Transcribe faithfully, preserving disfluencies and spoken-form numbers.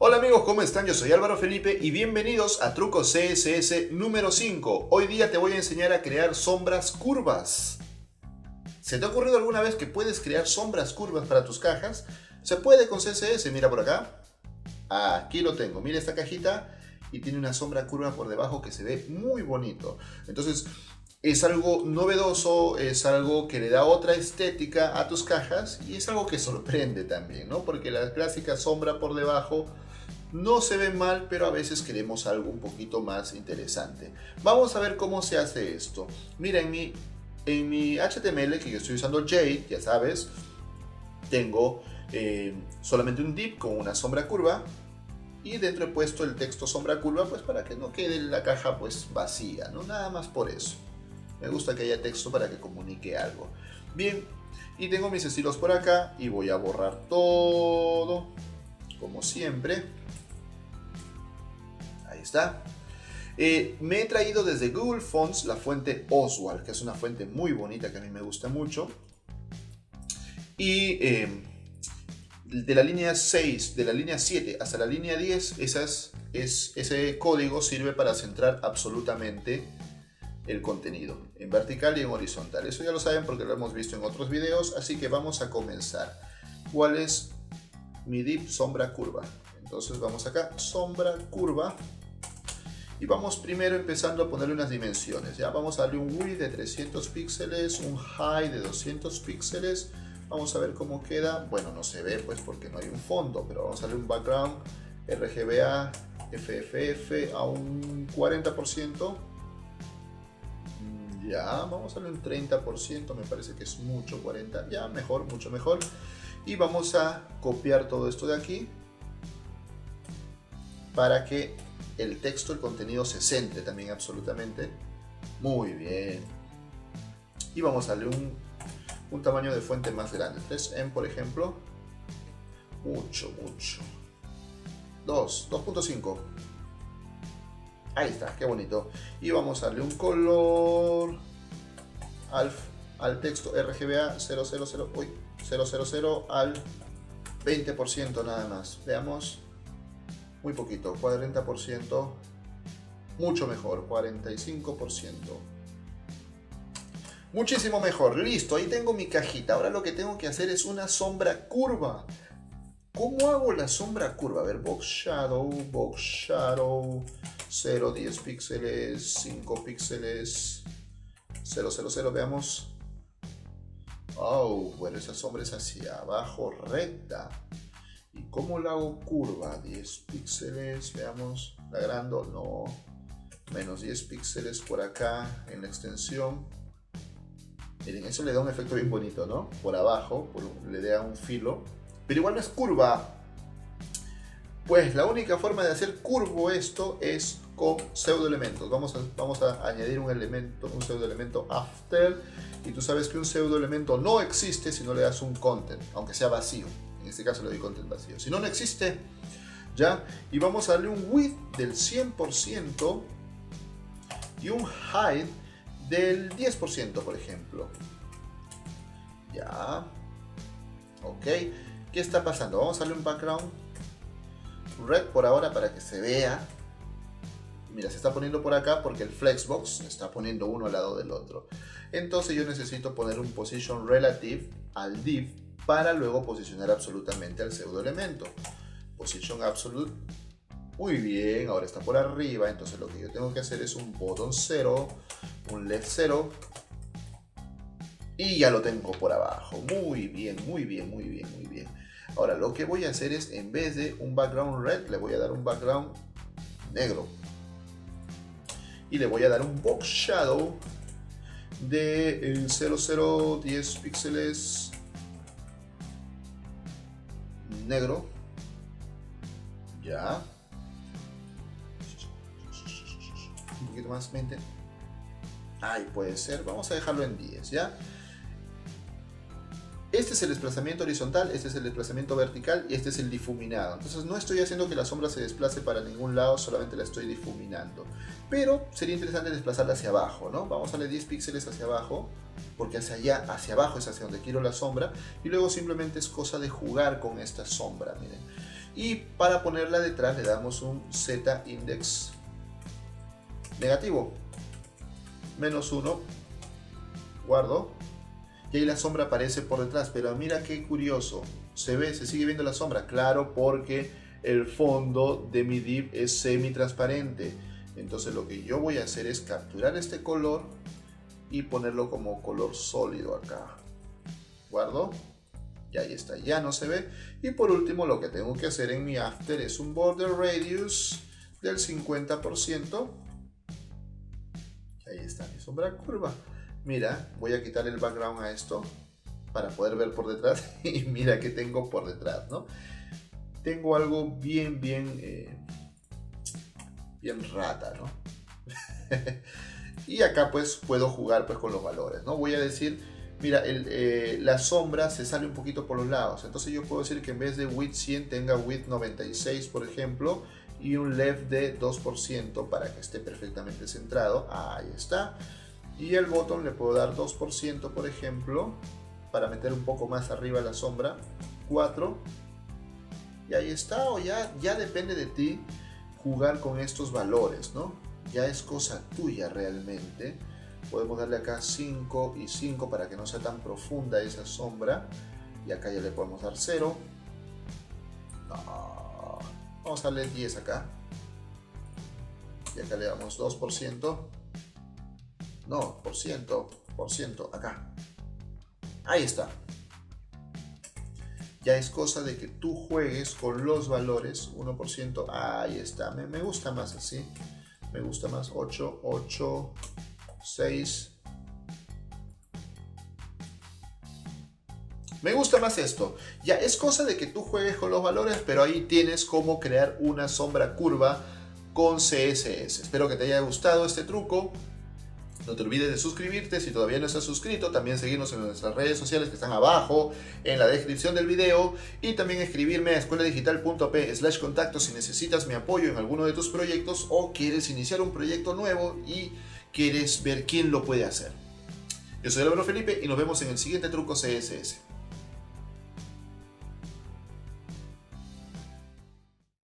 Hola amigos, ¿cómo están? Yo soy Álvaro Felipe y bienvenidos a Truco C S S número cinco. Hoy día te voy a enseñar a crear sombras curvas. ¿Se te ha ocurrido alguna vez que puedes crear sombras curvas para tus cajas? Se puede con C S S, mira por acá. Aquí lo tengo, mira esta cajita y tiene una sombra curva por debajo que se ve muy bonito. Entonces es algo novedoso, es algo que le da otra estética a tus cajas y es algo que sorprende también, ¿no? Porque la clásica sombra por debajo no se ve mal, pero a veces queremos algo un poquito más interesante. Vamos a ver cómo se hace esto. Mira, en mi, en mi H T M L, que yo estoy usando Jade, ya sabes, tengo eh, solamente un div con una sombra curva y dentro he puesto el texto sombra curva, pues para que no quede la caja pues vacía, ¿no? Nada más por eso. Me gusta que haya texto para que comunique algo. Bien, y tengo mis estilos por acá y voy a borrar todo, como siempre. Ahí está. Eh, me he traído desde Google Fonts la fuente Oswald, que es una fuente muy bonita que a mí me gusta mucho. Y eh, de la línea seis, de la línea siete hasta la línea diez, esas, es, ese código sirve para centrar absolutamente el contenido en vertical y en horizontal. Eso ya lo saben porque lo hemos visto en otros videos, así que vamos a comenzar. ¿Cuál es mi div? Sombra curva. Entonces vamos acá, sombra curva, y vamos primero empezando a ponerle unas dimensiones. Ya vamos a darle un width de trescientos píxeles, un height de doscientos píxeles. Vamos a ver cómo queda. Bueno, no se ve pues porque no hay un fondo, pero vamos a darle un background R G B A F F F a un cuarenta por ciento. Ya, vamos a darle un treinta por ciento, me parece que es mucho, cuarenta, ya, mejor, mucho mejor. Y vamos a copiar todo esto de aquí para que el texto, el contenido se centre también absolutamente. Muy bien. Y vamos a darle un, un tamaño de fuente más grande, tres M por ejemplo. Mucho, mucho. dos, dos punto cinco. Ahí está, qué bonito. Y vamos a darle un color al, al texto R G B A cero cero cero, uy, cero cero cero al veinte por ciento nada más. Veamos, muy poquito, cuarenta por ciento, mucho mejor, cuarenta y cinco por ciento. Muchísimo mejor, listo, ahí tengo mi cajita. Ahora lo que tengo que hacer es una sombra curva. ¿Cómo hago la sombra curva? A ver, box shadow, box shadow, cero, diez píxeles, cinco píxeles, cero cero cero, veamos. Oh, bueno, esa sombra es hacia abajo, recta. ¿Y cómo la hago curva? diez píxeles, veamos, la agrando, no, menos diez píxeles por acá en la extensión. Miren, eso le da un efecto bien bonito, ¿no? Por abajo, por, le da un filo. Pero igual no es curva. Pues la única forma de hacer curvo esto es con pseudoelementos. Vamos a, vamos a añadir un elemento, un pseudoelemento after. Y tú sabes que un pseudoelemento no existe si no le das un content, aunque sea vacío. En este caso le doy content vacío. Si no, no existe. ¿Ya? Y vamos a darle un width del cien por ciento y un height del diez por ciento, por ejemplo. Ya. Ok. ¿Qué está pasando? Vamos a darle un background red por ahora para que se vea. Mira, se está poniendo por acá porque el flexbox se está poniendo uno al lado del otro. Entonces yo necesito poner un position relative al div para luego posicionar absolutamente al pseudo elemento. Position absolute. Muy bien, ahora está por arriba. Entonces lo que yo tengo que hacer es un bottom cero, un left cero. Y ya lo tengo por abajo. Muy bien, muy bien, muy bien, muy bien. Ahora lo que voy a hacer es, en vez de un background red, le voy a dar un background negro. Y le voy a dar un box shadow de cero cero diez píxeles negro. Ya. Un poquito más, veinte. Ahí puede ser. Vamos a dejarlo en diez, ¿ya? Este es el desplazamiento horizontal, este es el desplazamiento vertical y este es el difuminado. Entonces no estoy haciendo que la sombra se desplace para ningún lado, solamente la estoy difuminando. Pero sería interesante desplazarla hacia abajo, ¿no? Vamos a darle diez píxeles hacia abajo, porque hacia allá, hacia abajo es hacia donde quiero la sombra. Y luego simplemente es cosa de jugar con esta sombra, miren. Y para ponerla detrás le damos un Z index negativo, menos uno, guardo, y ahí la sombra aparece por detrás. Pero mira qué curioso, se ve, se sigue viendo la sombra, claro, porque el fondo de mi div es semi transparente. Entonces lo que yo voy a hacer es capturar este color y ponerlo como color sólido acá, guardo, y ahí está, ya no se ve. Y por último lo que tengo que hacer en mi after es un border radius del cincuenta por ciento. Ahí está mi sombra curva. Mira, voy a quitar el background a esto para poder ver por detrás. Y mira que tengo por detrás, ¿no? Tengo algo bien, bien, eh, bien rata, ¿no? Y acá pues puedo jugar pues con los valores, ¿no? Voy a decir, mira, el, eh, la sombra se sale un poquito por los lados. Entonces yo puedo decir que en vez de width cien tenga width noventa y seis, por ejemplo, y un left de dos por ciento para que esté perfectamente centrado. Ahí está. Y el bottom le puedo dar dos por ciento, por ejemplo, para meter un poco más arriba la sombra, cuatro. Y ahí está. O ya, ya depende de ti jugar con estos valores, ¿no? Ya es cosa tuya realmente. Podemos darle acá cinco y cinco para que no sea tan profunda esa sombra. Y acá ya le podemos dar cero. No. Vamos a darle diez acá. Y acá le damos dos por ciento. No, por ciento, por ciento, acá. Ahí está. Ya es cosa de que tú juegues con los valores. uno por ciento, ahí está. Me, me gusta más así. Me gusta más ocho, ocho, seis. Me gusta más esto. Ya es cosa de que tú juegues con los valores, pero ahí tienes cómo crear una sombra curva con C S S. Espero que te haya gustado este truco. No te olvides de suscribirte si todavía no estás suscrito, también seguirnos en nuestras redes sociales que están abajo en la descripción del video, y también escribirme a escueladigital.p slash contacto si necesitas mi apoyo en alguno de tus proyectos o quieres iniciar un proyecto nuevo y quieres ver quién lo puede hacer. Yo soy Álvaro Felipe y nos vemos en el siguiente truco C S S.